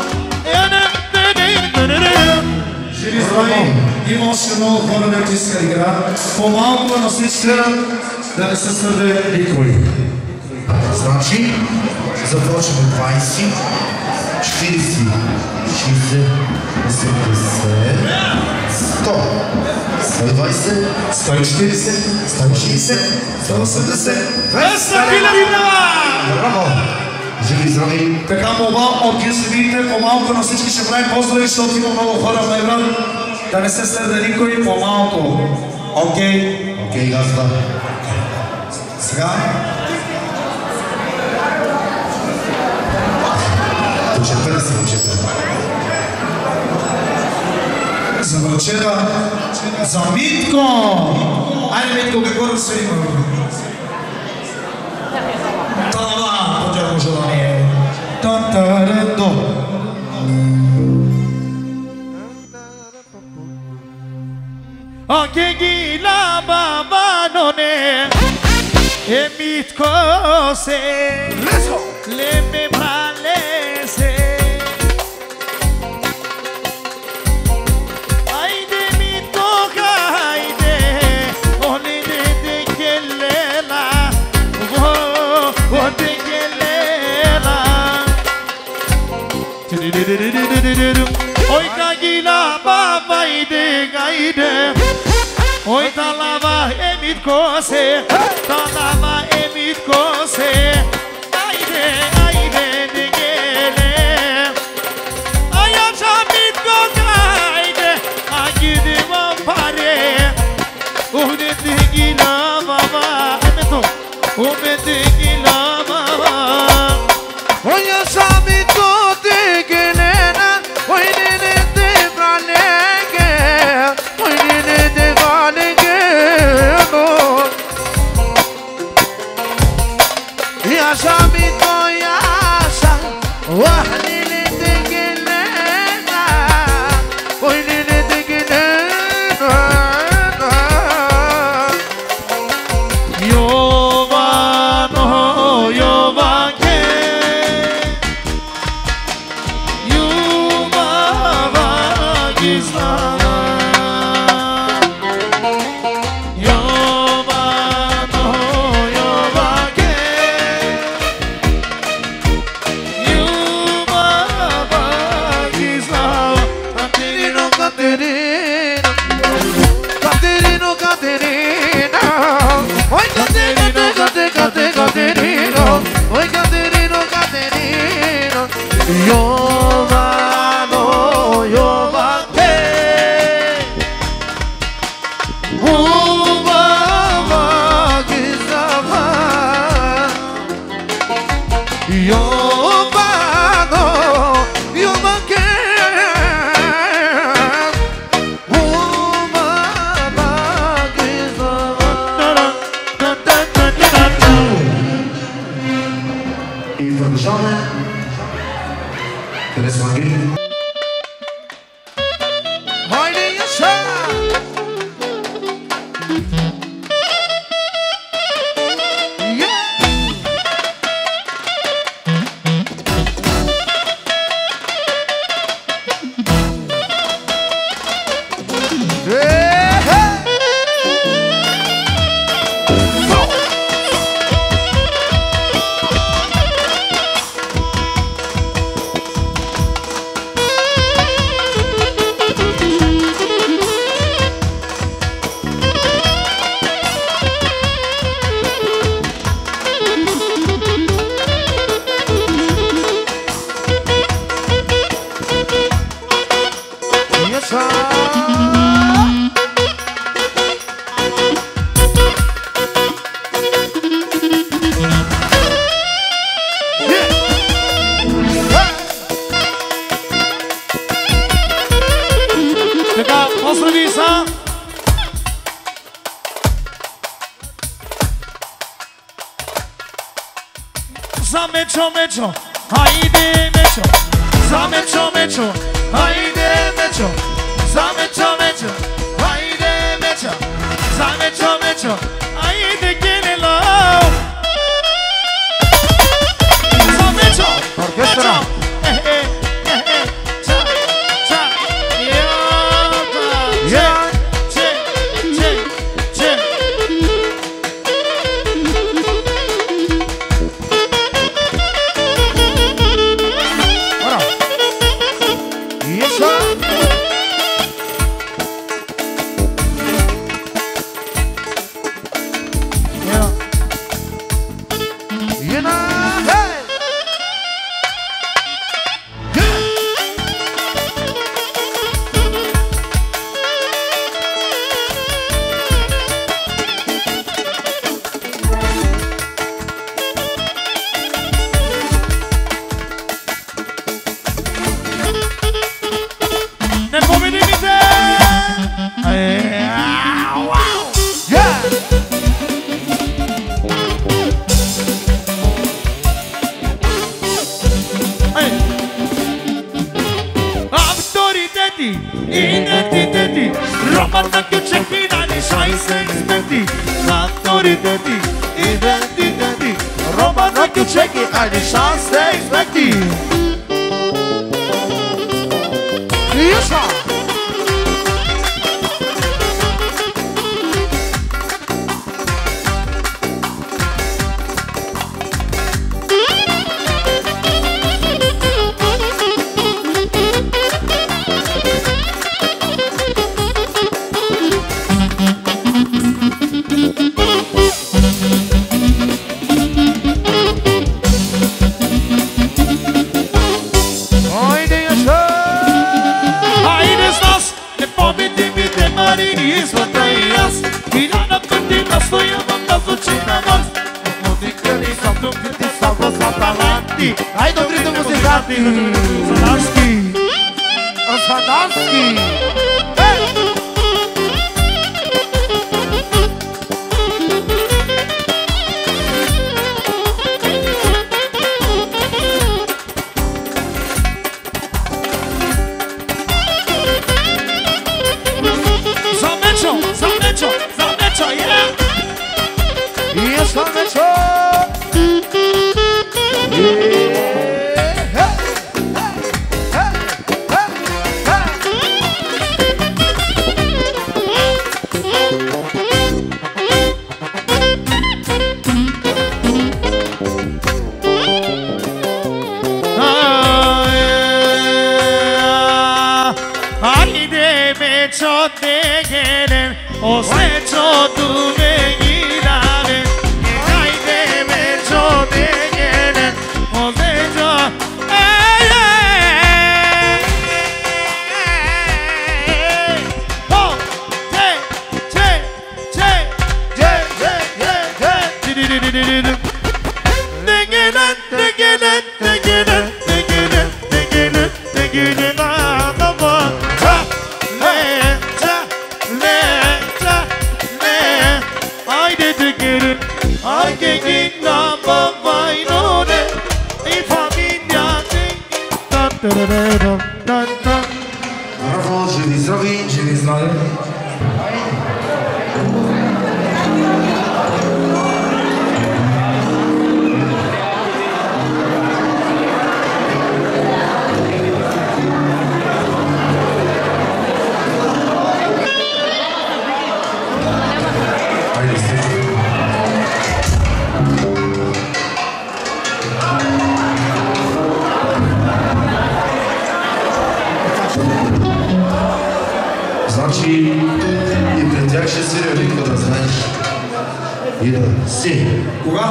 Живи здрави, има още много хора, които иска да играят. По-малко на всички да не се сърде никой. Значи, започваме двайсет, четирийсет, шейсет, осемдесет, сто, сто и двайсет, сто и четирийсет, сто и шейсет, сто и осемдесет, двеста хиляди лева! Браво! Живи здрави! Така молба от гизовите, по-малко на всички ще правим поздрави, защото има много хора в Найвран. Да не се сърде никой, по-малко. Окей? Окей, газва. Сега? Почерпете се, почерпете. За врачера, за Митко! Айде, Митко, какво да се има? Та-да-да, по-тяхно желание. Та-та-ра-до. Anche la baba non è e mi cose le me bralese aide mi tocca aide oni de de kelela oh oh de kelela oi kagila baba ide gaide. Oi talava emit kose, talava emit kose, aide aide de gele, ayaca mit kokaide, agide vampare, uhde de gila baba, emeto, uhde de gila baba, Oya sami to de gelena, oy ne ne de bralege, oy ne ne de galege no. Ya sami to ya sa, oy ne ne de gelena, oy ne ne de gelena. Yova. Sabin. Haydi yaşa. Za mečo, mečo, hajde mečo. Za mečo, mečo, hajde mečo. Za mečo, mečo, hajde mečo. Za mečo, mečo, hajde genelo. Za mečo, Orkestra. Eh, eh, eh, eh, ča, ča, jota, Ja. če, če, če. Ora. Yaşa. Ja. Yena. Hey. Ne povedimite! Wow! Yeah. Autoriteti, identiteti, Romana Chiucecchi dagli șaisprezece experti. Autoriteti, identiteti, Romana Chiucecchi dagli șaisprezece experti. Yaşa. Haydi yaşa. Hajde s nas, ne pobjedimi te marini izvan jas. I rana prtina stojamo da zvuči na nas. Odikljeni sam dukriti sam go satalanti. Haydi dobrite muzikati. Zadarski. Sadanski. Za mečo, za mečo, za mečo, yeah! Yaşa meço. Hajde mečo te gelen, o srećo tu me gidane. Hajde mečo te gelen, o srećo, ej, ej, ej. Ho, te, te, te, te, te, te, te. Di-di-di-di-di-di. Te gelen, te gelen, te gelen, te gelen, te gelen, te gelen, adama. Ta, le, ta, le, ta, le. Haydi te gelen, haydi gidna baba inone. I famiglia te, ta, ta, ta, ta, ta. Али. Значи и пред тях ще си реликва, да знаеш. И да си. Кога?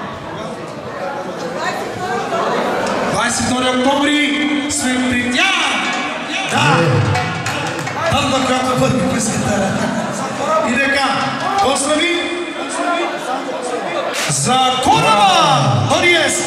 двадесет и втори октомври сме при тях! Да! Там да която бъде песента. И така, поздрави за кораба! Ориес!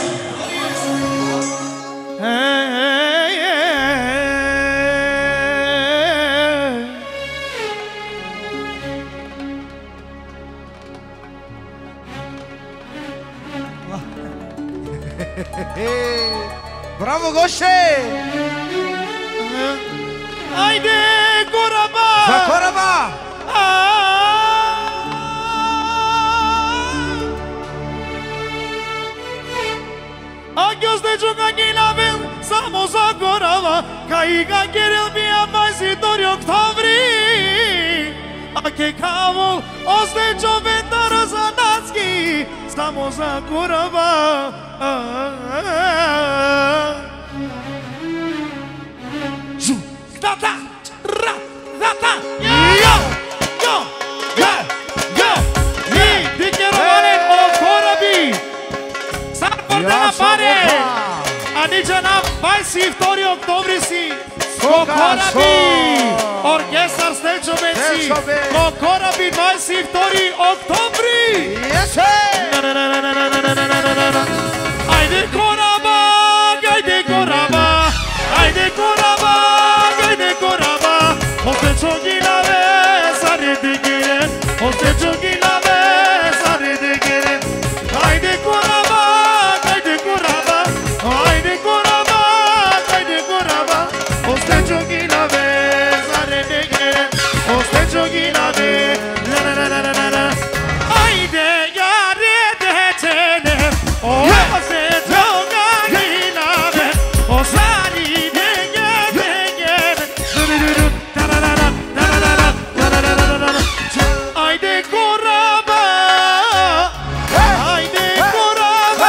Браво, Гоше! Айде, кораба! За кораба! Агиос де джуга ги навел само за корава, кај га герел бија двадесет и втори октомври. А ке кавол осте човетар за нацки, само за корава. Жу, та-та, ра, та-та, йо, йо, йо, йо, и ти керованен о кораби. Сарпор да напаре, а ниче на двадесет и втори октомври си. Ко кораби, оркестър Стечовеци, ко кораби двадесет и втори октомври. Айде кораба, айде кораба, айде кораба, айде кораба. Остечо ги наве, заре дегерен, остечо ги наве, заре дегерен. Айде кораба, айде кораба, айде кораба, айде кораба. Остечо ги наве, заре дегерен, остечо ги наве, ла ла ла ла ла ла. Айде яре дечене, о остечо ги наве, о зари дегерен, дегерен. Айде кораба, айде кораба,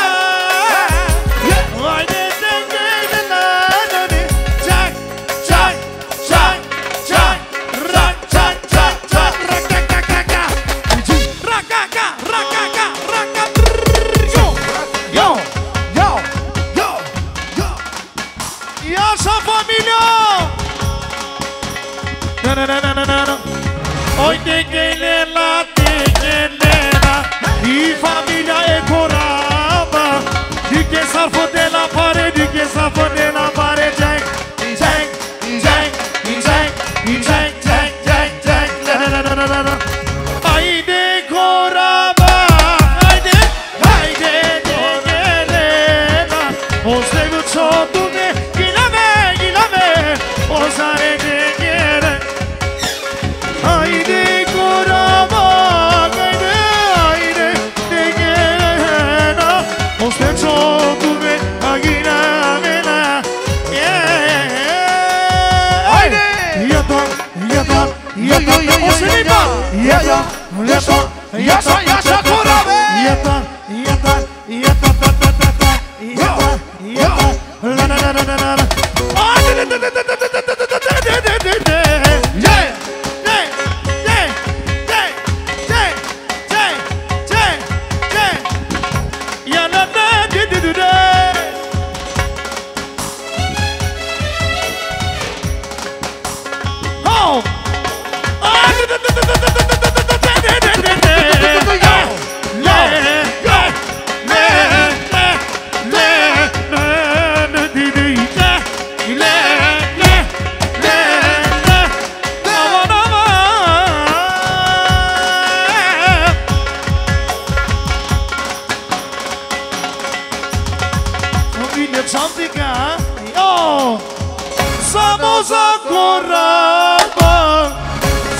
айде дегерен, чак, чак, чак, чак, рак, чак, чак, чак, ракакакака, ракака, ракака, рака, йо, йо, йо, йо, йо. Яша фамилия. Oi te gelela, te gelela, i familia e coraba. Di che sarfo della pare, di che sarfo della pare, Jack, Jack, Jack, Jack, Jack, Jack, Jack, Jack, la la la la la la. Haide coraba, haide, haide te gelela. O sevu çotune, gilame, gilame, o zare te gele. Haydi koraba, haydi, haydi, degena. Oste çoğume, agina mena. Haydi. Yata, yata, yata, oste lipa. Yata, yata, yata, yata koraba. Yata, yata, yata, ta ta ta ta. Yata, yata, la la la la la la. Haydi, de de de de de de de de de de de. Yeah. Samo za koraba,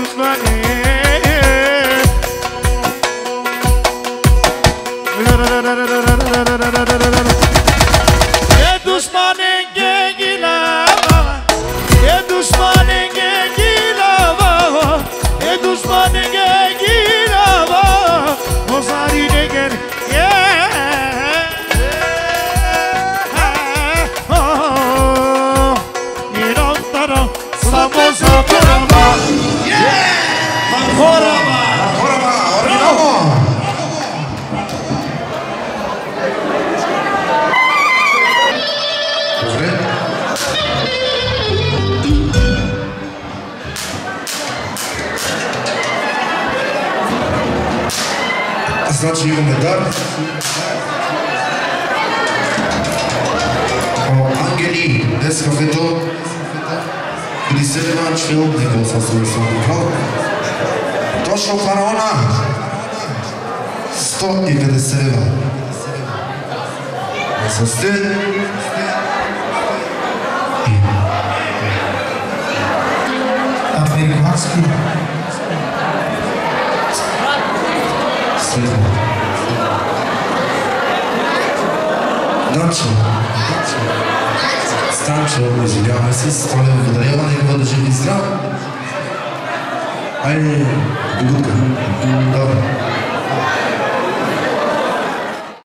душмане. Е душмане ге гилава, е душмане ге гилава, е душмане ге гилава, озари не ге е. Само за кораба. Кораба. Кораба, оригинално. Добре. Значи имаме дар. Ангели, днес кафето при седемнадесет филм, са се съм точно фараона сто и петдесет лева. Не сте. Американски. Следва. Значи, Станчо, извиняваме се, Столен Водорева, негова да жив и здрав. Айде, догутка. Добре.